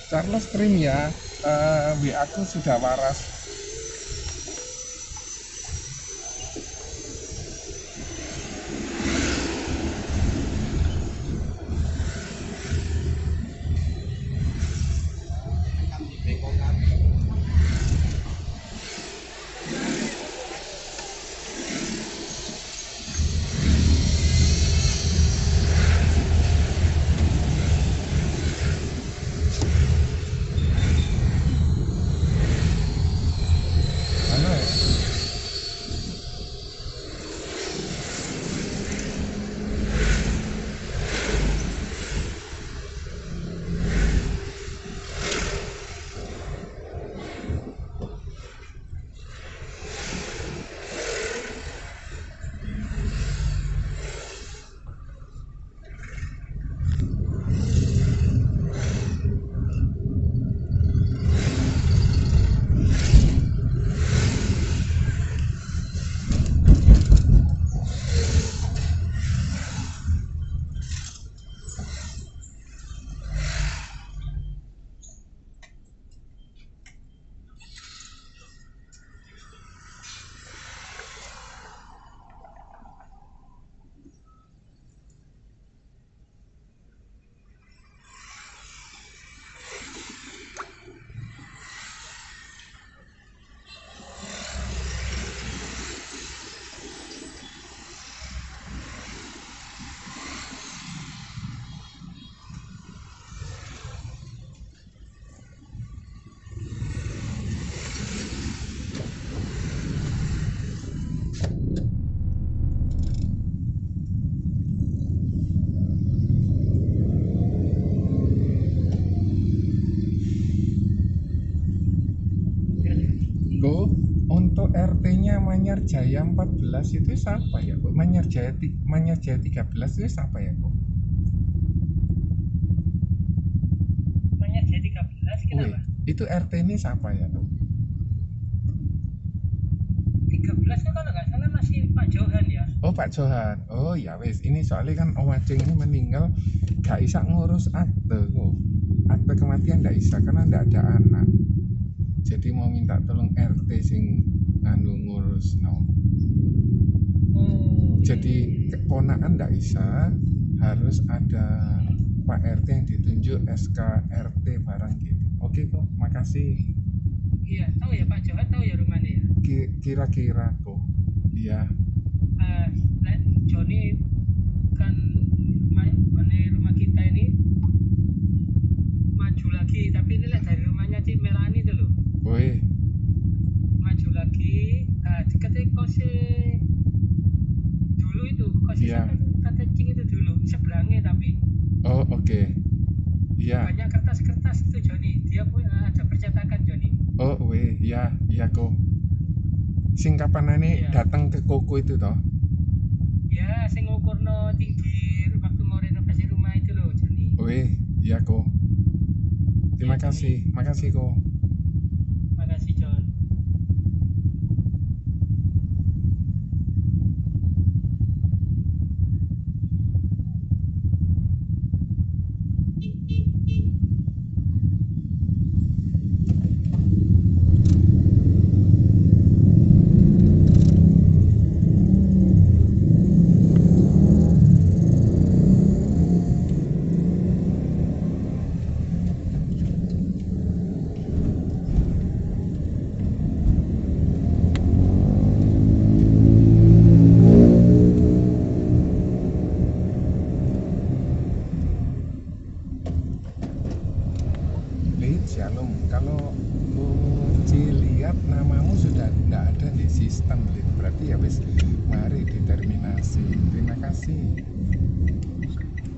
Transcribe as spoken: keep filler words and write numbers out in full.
Charles Trim ya, eh, W aku sudah waras. Mana ya? Go, untuk R T-nya Manyar Jaya empat belas itu siapa ya, Bu? Manyar Jaya, Manyar Jaya tiga belas itu siapa ya, Bu? Manyar Jaya tiga belas kenapa? Wih, itu R T ini siapa ya, Bu? tiga belas itu kalau nggak salah masih Pak Johan ya. Oh, Pak Johan. Oh ya wes, ini soalnya kan Om Aceng ini meninggal gak bisa ngurus akte kok. Akte kematian gak bisa karena gak ada anak. Jadi mau minta tolong R T sing nganu ngurus no. Oh, Jadi keponakan gak bisa, harus ada Pak R T yang ditunjuk S K R T barang gitu. Oke kok, makasih. iya, tahu ya Pak Johan, tahu ya rumahnya ya. Ki- Kira-kira kok. Iya. Ah, nah, Joni kan ma- mana rumah kita ini maju lagi, tapi ini lihat dari rumahnya Cik Melani itu loh, Woi, maju lagi. Nah, dekatnya kosnya dulu itu, kosnya Iya. Tante Cing itu dulu seberangnya, tapi oh oke. Iya. banyak kertas-kertas itu Joni. Dia punya ada percetakan Joni. Oh, weh, iya, iya kok. Sing kapanane Iya. datang ke Koko itu toh? Ya, sing ngukurno tinggi waktu mau renovasi rumah itu loh Joni. Weh, iya kok. Terima Iya, kasih, makasih kok. Makasih John. Lid, Shalom. Kalau Uci lihat namamu sudah tidak ada di sistem, Lid. Berarti ya wis mari determinasi. Terima kasih.